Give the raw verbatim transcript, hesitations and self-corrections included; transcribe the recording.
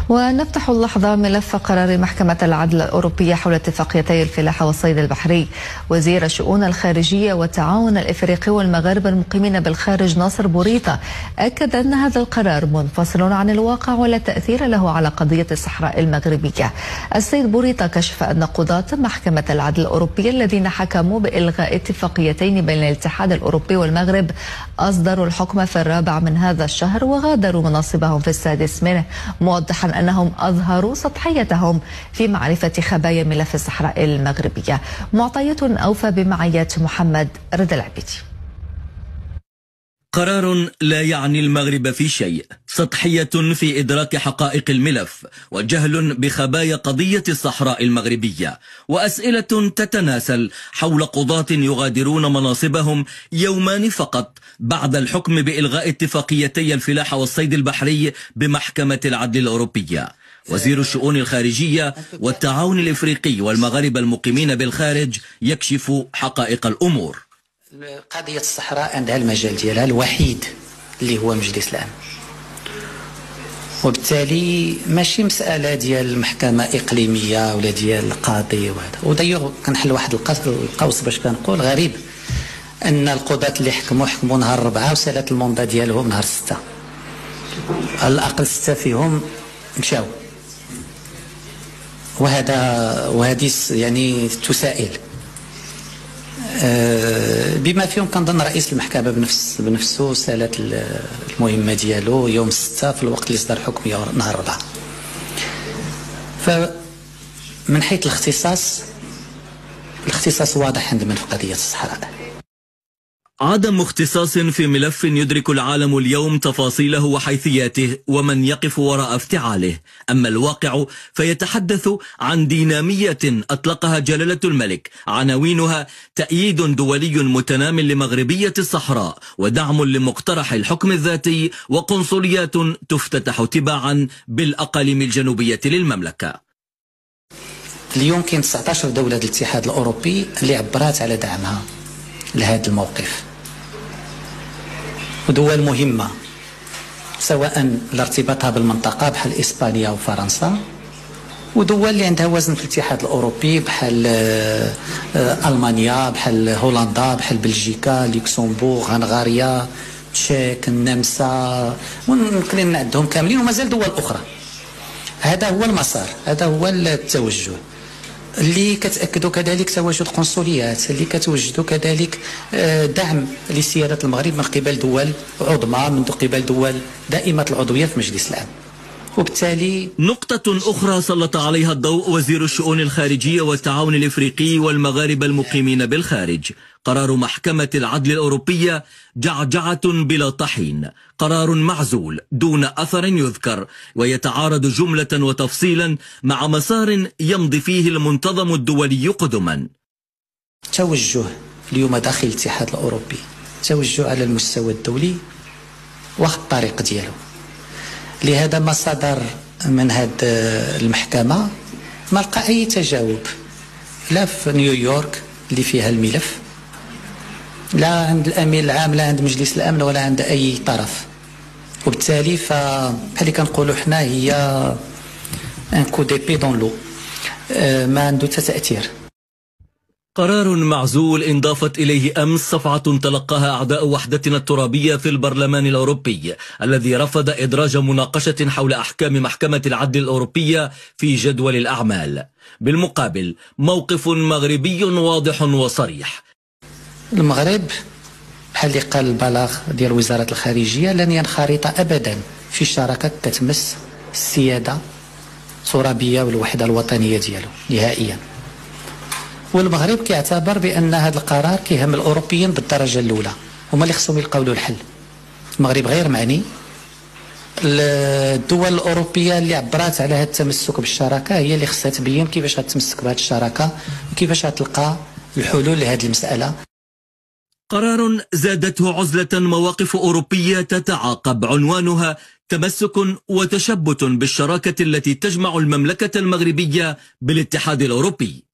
ونفتح اللحظة ملف قرار محكمة العدل الأوروبية حول اتفاقيتي الفلاحة والصيد البحري. وزير الشؤون الخارجية والتعاون الإفريقي والمغاربة المقيمين بالخارج ناصر بوريطة أكد أن هذا القرار منفصل عن الواقع ولا تأثير له على قضية الصحراء المغربية. السيد بوريطة كشف أن قضاة محكمة العدل الأوروبية الذين حكموا بإلغاء اتفاقيتين بين الاتحاد الأوروبي والمغرب أصدروا الحكم في الرابع من هذا الشهر وغادروا مناصبهم في السادس منه، موضحا أنهم أظهروا سطحيتهم في معرفة خبايا ملف الصحراء المغربية. معطيات أوفى بمعية محمد رضا العبيدي. قرار لا يعني المغرب في شيء، سطحية في إدراك حقائق الملف وجهل بخبايا قضية الصحراء المغربية، وأسئلة تتناسل حول قضاة يغادرون مناصبهم يومان فقط بعد الحكم بإلغاء اتفاقيتي الفلاحة والصيد البحري بمحكمة العدل الأوروبية. وزير الشؤون الخارجية والتعاون الإفريقي والمغاربة المقيمين بالخارج يكشف حقائق الأمور. قضية الصحراء عندها المجال ديالها الوحيد اللي هو مجلس الأمن، وبالتالي ماشي مسألة ديال المحكمة إقليمية ولا ديال القاضي وهذا. ودايوغ كنحل واحد القوس باش كنقول غريب أن القضاة اللي حكموا حكموا نهار ربعة وسالت الموندا ديالهم نهار ستة، على الأقل ستة فيهم مشاو، وهذا وهذه يعني تسائل بما فيهم. كنظن رئيس المحكمة بنفس بنفسه سالت المهمة ديالو يوم ستة في الوقت اللي صدر حكم نهار ربعة. فمن حيث الاختصاص الاختصاص واضح عندنا في قضية الصحراء. عدم اختصاص في ملف يدرك العالم اليوم تفاصيله وحيثياته ومن يقف وراء افتعاله، أما الواقع فيتحدث عن دينامية أطلقها جلالة الملك عناوينها تأييد دولي متنام لمغربية الصحراء ودعم لمقترح الحكم الذاتي وقنصليات تفتتح تباعا بالأقاليم الجنوبية للمملكة. اليوم كاين تسعة عشر دولة الاتحاد الأوروبي اللي عبرات على دعمها لهذا الموقف، ودول مهمة سواء لارتباطها بالمنطقة بحال إسبانيا وفرنسا، ودول اللي عندها وزن في الاتحاد الأوروبي بحال ألمانيا بحال هولندا بحال بلجيكا لوكسمبورغ هنغاريا تشيك النمسا ونقدر نعدهم كاملين ومازال دول أخرى. هذا هو المسار، هذا هو التوجه اللي كتأكدوا كذلك تواجد قنصليات اللي كتوجدوا كذلك دعم لسيادة المغرب من قبل دول عظمى، من قبل دول دائمة العضوية في مجلس الأمن. وبالتالي نقطة أخرى سلط عليها الضوء وزير الشؤون الخارجية والتعاون الإفريقي والمغاربة المقيمين بالخارج. قرار محكمة العدل الأوروبية جعجعة بلا طحين، قرار معزول دون أثر يذكر، ويتعارض جملة وتفصيلا مع مسار يمضي فيه المنتظم الدولي قدما. توجه اليوم داخل الاتحاد الأوروبي توجه على المستوى الدولي واخد الطريق ديالو. لهذا ما صدر من هذه المحكمة ما لقى أي تجاوب لا في نيويورك اللي فيها الملف، لا عند الأمين العام، لا عند مجلس الأمن، ولا عند أي طرف. وبالتالي فبحال اللي كنقولوا حنا هي ان كو دي بي دون لو، ما عنده تأثير. قرار معزول انضافت إليه أمس صفعة تلقاها أعداء وحدتنا الترابية في البرلمان الأوروبي الذي رفض إدراج مناقشة حول أحكام محكمة العدل الأوروبية في جدول الأعمال. بالمقابل موقف مغربي واضح وصريح. المغرب بحال اللي قال البلاغ ديال وزارة الخارجية لن ينخرط أبدا في شراكة كتمس السيادة الترابية والوحدة الوطنية ديالو نهائيا. والمغرب كيعتبر بأن هذا القرار كيهم الأوروبيين بالدرجة الأولى، هما اللي خصهم يلقاو له الحل. المغرب غير معني. الدول الأوروبية اللي عبرات على هذا التمسك بالشراكة هي اللي خصها تبين كيفاش غتمسك بهذه الشراكة وكيفاش غتلقى الحلول لهذه المسألة. قرار زادته عزلة مواقف أوروبية تتعاقب عنوانها تمسك وتشبت بالشراكة التي تجمع المملكة المغربية بالاتحاد الأوروبي.